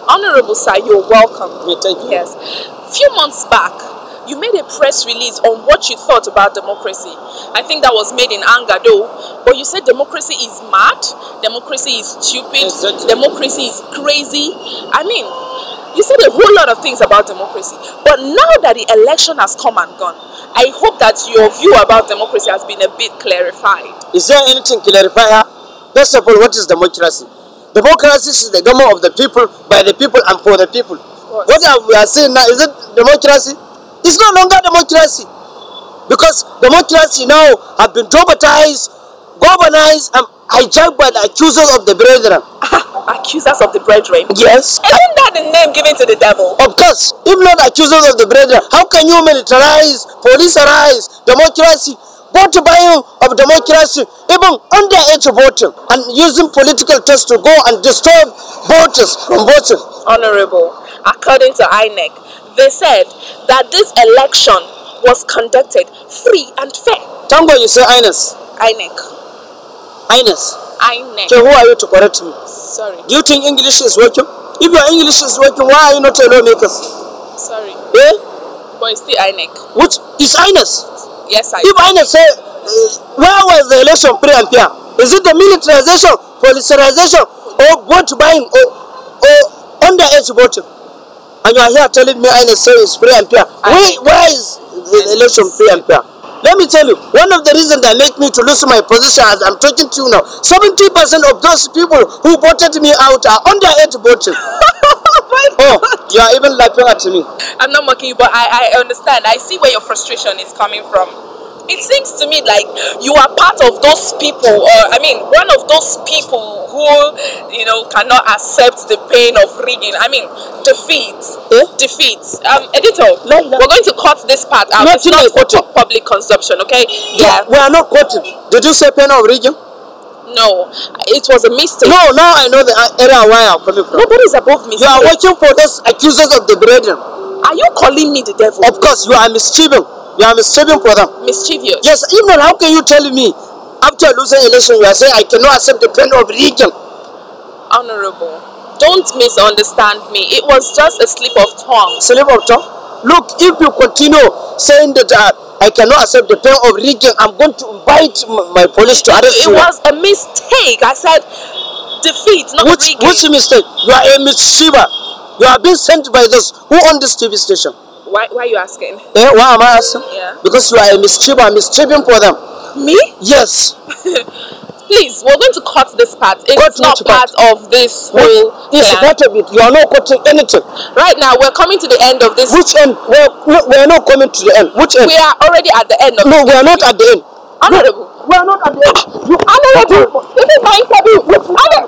Honorable sir, you're welcome. Yeah, thank you. Yes. Few months back, you made a press release on what you thought about democracy. I think that was made in anger though, but you said democracy is mad, democracy is stupid, Exactly. democracy is crazy. I mean, you said a whole lot of things about democracy, but now that the election has come and gone, I hope that your view about democracy has been a bit clarified. Is there anything clarified? First of all, what is democracy? Democracy is the government of the people, by the people, and for the people. What we are saying now, is it democracy? It's no longer democracy. Because democracy now have been traumatized, governized, and hijacked by the accusers of the brethren. Accusers of the brethren? Yes. Isn't that the name given to the devil? Of course. If not accusers of the brethren, how can you militarize, policize democracy? Vote buying of democracy, even underage voting, and using political tests to go and disturb voters from voting. Honorable, according to INEC, they said that this election was conducted free and fair. Tango, you say INES? INEC. INES. INEC. Okay, who are you to correct me? Sorry. Do you think English is working? If your English is working, why are you not a lawmaker? Sorry. Eh? But it's still INEC. Which is INES? Yes, I. If INES say, where was the election free and fair? Is it the militarization, politicization, or vote buying, or underage voting? And you are here telling me INES say it's free and fair. Where is the election free and fair? Let me tell you, one of the reasons that make me to lose my position as I'm talking to you now, 70% of those people who voted me out are underage voting. Oh, you are even laughing at me. I'm not mocking you, but I understand. I see where your frustration is coming from. It seems to me like you are part of those people, or I mean, one of those people who, you know, cannot accept the pain of rigging. I mean, defeat. Defeat. Editor, we're going to cut this part out. It's not for public consumption, okay? Yeah. We are not quoting. Did you say pain of rigging? No, it was a mistake. No, now I know the area where I'm coming from. Nobody is above me. You are working for those accusers of the brethren. Are you calling me the devil? Of course, you are mischieving. You are mischieving for them. Mischievous? Yes, even how can you tell me after losing election you are saying I cannot accept the pain of rigging? Honorable, don't misunderstand me. It was just a slip of tongue. Slip of tongue? Look, if you continue saying that I cannot accept the pain of rigging, I'm going to invite my police to arrest you. It was a mistake. I said defeat, not rigging. Which mistake? You are a mischiever. You are being sent by those who own this TV station. Why are you asking? Why am I asking? Yeah. Because you are a mischiever, mischieving for them. Me? Yes. Please, we're going to cut this part. It's not part of this whole It's part of it. You are not cutting anything. Right now, we're coming to the end of this. Which end? We are not coming to the end. Which end? We are already at the end of No, we are not at the end. Honorable. We are not at the end. Honorable. This is my interview.